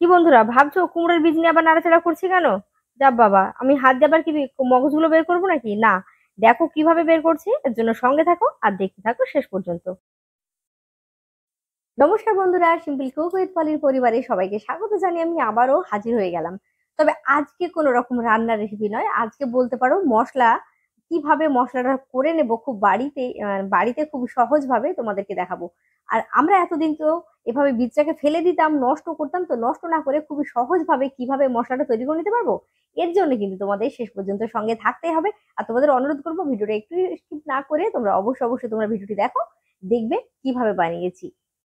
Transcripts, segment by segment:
কি বন্ধুরা ভাবছো কুমড়োর বীজ নিয়ে আবার নাড়াচাড়া করছি কেন? যা বাবা, আমি হাত দিয়ে আবার কি মগজগুলো বের করবো নাকি? না, দেখো কিভাবে বের করছি। এর জন্য সঙ্গে থাকো আর দেখতে থাকো শেষ পর্যন্ত। নমস্কার বন্ধুরা, সিম্পল কুক উইথ পলির পরিবারে সবাইকে স্বাগত জানিয়ে আমি আবারও হাজির হয়ে গেলাম। তবে আজকে কোনো রকম রান্নার রেসিপি নয়, আজকে বলতে পারো মশলা কিভাবে মশলাটা করে নেব খুব বাড়িতে খুব সহজ ভাবে তোমাদেরকে দেখাবো। আর আমরা এতদিন তো এভাবে বীজটাকে ফেলে দিতাম, নষ্ট করতাম, তো নষ্ট না করে খুবই সহজ ভাবে কিভাবে মশলাটা তৈরি করে নিতে পারবো, এর জন্য কিন্তু তোমাদের শেষ পর্যন্ত সঙ্গে থাকতে হবে। আর তোমাদের অনুরোধ করবো ভিডিওটা একটু স্কিপ না করে তোমরা অবশ্যই তোমরা ভিডিওটি দেখো, দেখবে কিভাবে বানিয়েছি।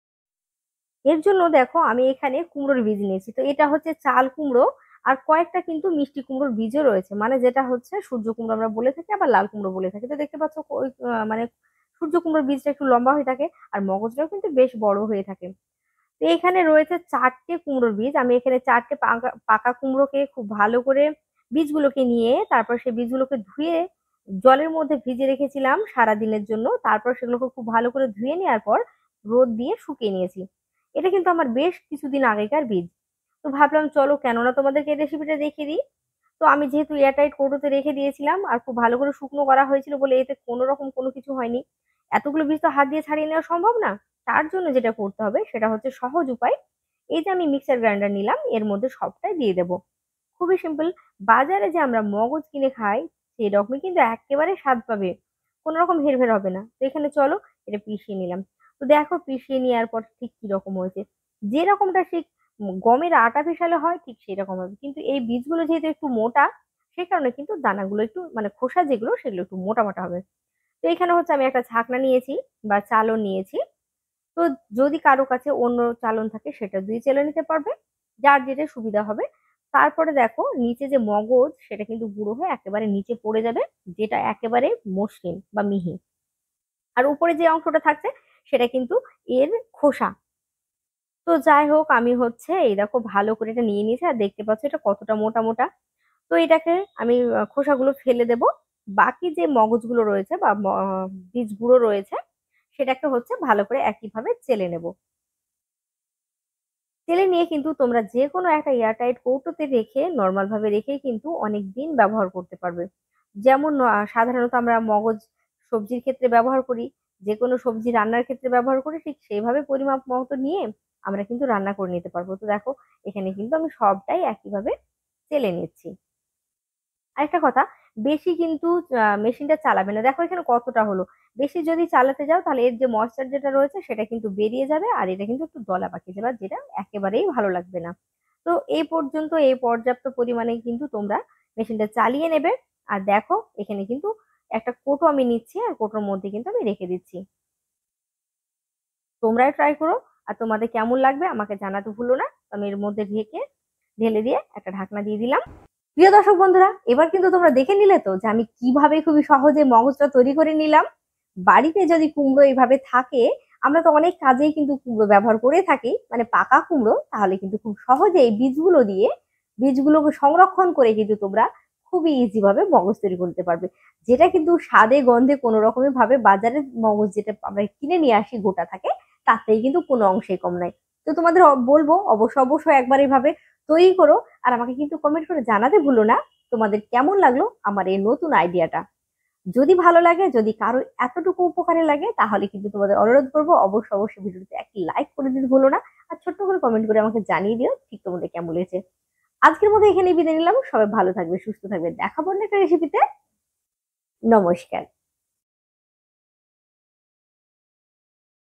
এর জন্য দেখো আমি এখানে কুমড়োর বীজ নিয়েছি, তো এটা হচ্ছে চাল কুমড়ো। আর কয়েকটা কিন্তু মিষ্টি কুমড়োর বীজও রয়েছে, মানে যেটা হচ্ছে সূর্য কুমড়ো আমরা বলে থাকি, আবার লাল কুমড়ো বলে থাকি। তো দেখতে পাচ্ছ মানে সূর্য কুমড়োর বীজটা একটু লম্বা হয়ে থাকে আর মগজটাও কিন্তু বেশ বড় হয়ে থাকে। তো এখানে রয়েছে 4টে কুমড়োর বীজ। আমি এখানে 4টে পাকা পাকা কুমড়োকে খুব ভালো করে বীজগুলোকে নিয়ে তারপর সেই বীজগুলোকে ধুয়ে জলের মধ্যে ভিজে রেখেছিলাম সারা দিনের জন্য। তারপর সেগুলোকে খুব ভালো করে ধুয়ে নেওয়ার পর রোদ দিয়ে শুকিয়ে নিয়েছি। এটা কিন্তু আমার বেশ কিছুদিন আগেকার বীজ। তো ভাবলাম চলো কেননা তোমাদেরকে এই রেসিপিটা দেখিয়ে দিই। তো আমি যেহেতু এয়ারটাইট কৌটোতে রেখে দিয়েছিলাম আর খুব ভালো করে শুকনো করা হয়েছিল বলে এতে কোনো রকম কোনো কিছু হয়নি। এতগুলো বীজ তো হাত দিয়ে ছাড়িয়ে নেওয়া সম্ভব না। তার জন্য যেটা করতে হবে সেটা হচ্ছে সহজ উপায়। এই যে আমি মিক্সার গ্রাইন্ডার নিলাম, এর মধ্যে সবটাই দিয়ে দেবো। খুবই সিম্পল। বাজারে যে আমরা মগজ কিনে খাই সেই রকমই কিন্তু একেবারে স্বাদ পাবে, কোনো রকম হেরফের হবে না। তো এখানে চলো এটা পিষিয়ে নিলাম। তো দেখো পিষিয়ে নেওয়ার পর ঠিক কি রকম হয়েছে। যে রকমটা ঠিক গমের আটা পিষালে হয় ঠিক সেই রকম হবে, কিন্তু এই বীজগুলো যেহেতু একটু মোটা, সেই কারণে কিন্তু দানাগুলো একটু মানে খোসা যেগুলো সেগুলো একটু মোটা মোটা হবে। তো এখানে হচ্ছে আমি একটা ছাকনা নিয়েছি বা চালও নিয়েছি। তো যদি কারো কাছে অন্য চালন থাকে সেটা দিয়ে চেলে নিতে পারবে, যার যেটা সুবিধা হবে। তারপরে দেখো নিচে যে মগজ সেটা কিন্তু গুঁড়ো হয়ে একেবারে নিচে পড়ে যাবে, যেটা একেবারে মসৃণ বা মিহি। আর উপরে যে অংশটা থাকছে সেটা কিন্তু এর খোসা। তো যাই হোক আমি হচ্ছে এই দেখো ভালো করে এটা নিয়ে নিয়েছি আর দেখতে পাচ্ছ এটা কতটা মোটা মোটা। তো এটাকে আমি খোসাগুলো ফেলে দেব। বাকি যে মগজগুলো রয়েছে বা বীজগুলো রয়েছে সেটাকে হচ্ছে ভালো করে একইভাবে চেলে নেব। তেলে নিয়ে কিন্তু তোমরা যে কোনো একটা এয়ারটাইট কৌটোতে রেখে নর্মাল ভাবে রেখেই কিন্তু অনেক দিন ব্যবহার করতে পারবে। যেমন সাধারণত আমরা মগজ সবজির ক্ষেত্রে ব্যবহার করি, যে কোনো সবজি রান্নার ক্ষেত্রে ব্যবহার করি, ঠিক সেইভাবে পরিমাপ মতো নিয়ে আমরা কিন্তু রান্না করে নিতে পারবো। তো দেখো এখানে কিন্তু আমি সবটাই একইভাবে চেলে নিচ্ছি। আরেকটা কথা, বেশি কিন্তু মেশিনটা চালাবে না। দেখো এখানে কতটা হলো। বেশি যদি চালাতে যাও তাহলে এর যে ময়েশ্চার যেটা রয়েছে সেটা কিন্তু বেরিয়ে যাবে আর এটা কিন্তু একটু দলা পাকিয়ে যাবে, আর যেটা একেবারেই ভালো লাগবে না। তো এই পর্যন্ত এই পর্যাপ্ত পরিমাণে কিন্তু তোমরা মেশিনটা চালিয়ে নেবে। আর দেখো এখানে কিন্তু একটা কোটো আমি নিচ্ছি আর কোটোর মধ্যে কিন্তু আমি রেখে দিচ্ছি। তোমরাই ট্রাই করো আর তোমাদের কেমন লাগবে আমাকে জানাতে ভুলো না। তো আমি এর মধ্যে ঢেলে দিয়ে একটা ঢাকনা দিয়ে দিলাম। প্রিয় দর্শক বন্ধুরা, এবার কিন্তু তোমরা দেখে নিলে তো যে আমি কিভাবে খুবই সহজে মগজটা তৈরি করে নিলাম। বাড়িতে যদি কুমড়ো এইভাবে থাকে, আমরা তো অনেক কাজেই কিন্তু কুমড়ো ব্যবহার করে থাকি, মানে পাকা কুমড়ো, তাহলে কিন্তু খুব সহজে এই বীজগুলো দিয়ে বীজগুলোকে সংরক্ষণ করে কিন্তু তোমরা খুবই ইজি ভাবে মগজ তৈরি করতে পারবে। যেটা কিন্তু স্বাদে গন্ধে কোনো রকমের ভাবে বাজারের মগজ যেটা আমরা কিনে নিয়ে আসি গোটা থাকে, তাতেই কিন্তু কোনো অংশেই কম নাই। তো তোমাদের বলবো অবশ্যই একবার এইভাবে তৈরি করো। আর আমাকে কিন্তু কমেন্ট করে জানাতে ভুলো না তোমাদের কেমন লাগলো আমার এই নতুন আইডিয়াটা। যদি ভালো লাগে, যদি কারো এতটুকু উপকারে লাগে, তাহলে কিন্তু তোমাদের অনুরোধ করবো অবশ্যই ভিডিওতে একটি লাইক করে দিতে ভুলো না। আর ছোট্ট করে কমেন্ট করে আমাকে জানিয়ে দিও ঠিক তোমাদের কেমন লেগেছে। আজকের মতো এখানেই বিদায় নিলাম। সবাই ভালো থাকবে, সুস্থ থাকবে, দেখাবো অন্য একটা রেসিপিতে। নমস্কার।